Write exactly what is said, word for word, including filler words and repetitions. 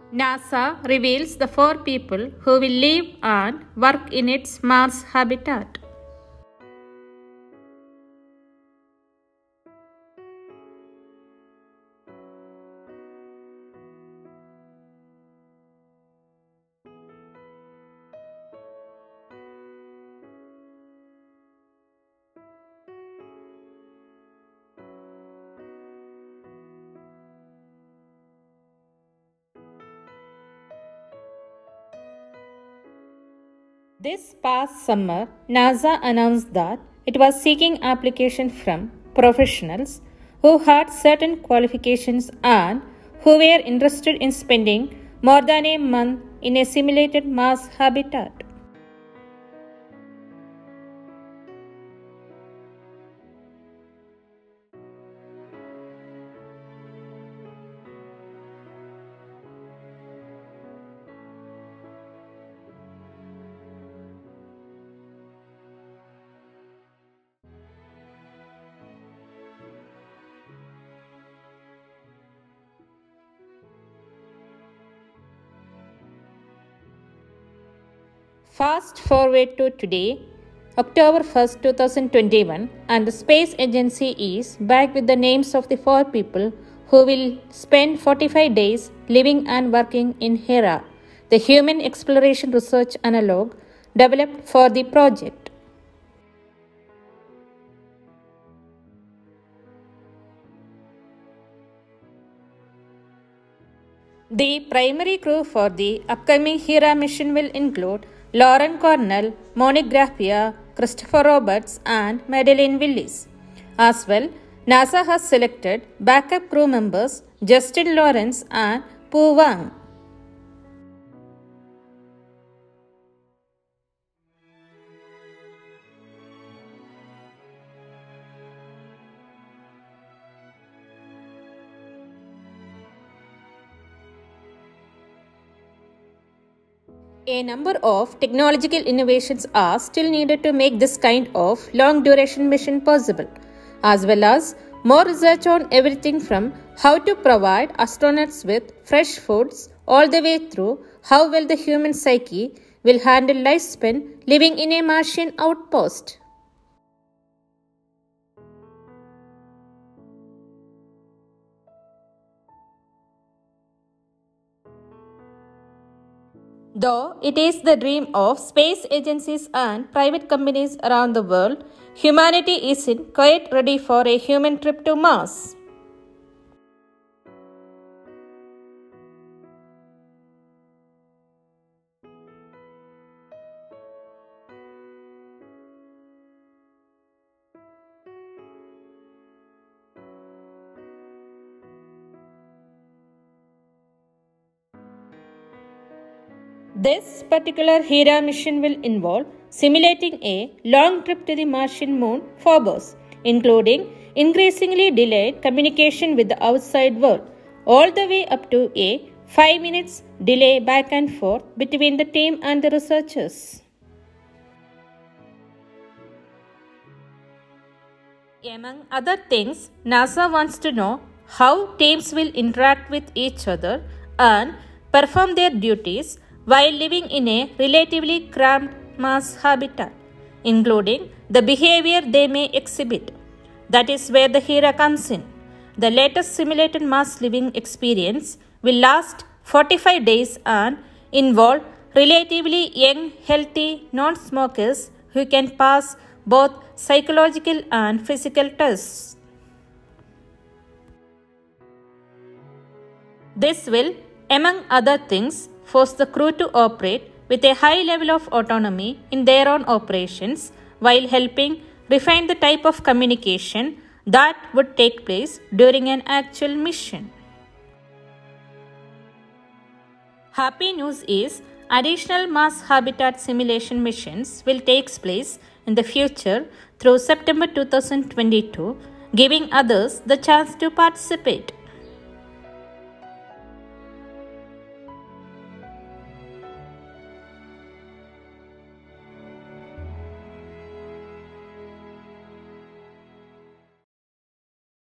NASA reveals the four people who will live and work in its Mars habitat. This past summer, NASA announced that it was seeking applications from professionals who had certain qualifications and who were interested in spending more than a month in a simulated Mars habitat. Fast forward to today, October first, two thousand twenty-one, and the Space Agency is back with the names of the four people who will spend forty-five days living and working in Hera, the human exploration research analog developed for the project. The primary crew for the upcoming Hera mission will include Lauren Cornell, Monique Graffia, Christopher Roberts, and Madeleine Willis. As well, NASA has selected backup crew members Justin Lawrence and Pu Wang. A number of technological innovations are still needed to make this kind of long-duration mission possible, as well as more research on everything from how to provide astronauts with fresh foods all the way through how well the human psyche will handle lifespan living in a Martian outpost. Though it is the dream of space agencies and private companies around the world, humanity isn't quite ready for a human trip to Mars. This particular Hera mission will involve simulating a long trip to the Martian moon Phobos, including increasingly delayed communication with the outside world, all the way up to a five minutes delay back and forth between the team and the researchers. Among other things, NASA wants to know how teams will interact with each other and perform their duties while living in a relatively cramped Mars habitat, including the behavior they may exhibit. That is where the Hera comes in. The latest simulated Mars living experience will last forty-five days and involve relatively young, healthy non-smokers who can pass both psychological and physical tests. This will, among other things, force the crew to operate with a high level of autonomy in their own operations while helping refine the type of communication that would take place during an actual mission. Happy news is additional Mars habitat simulation missions will take place in the future through September two thousand twenty-two, giving others the chance to participate.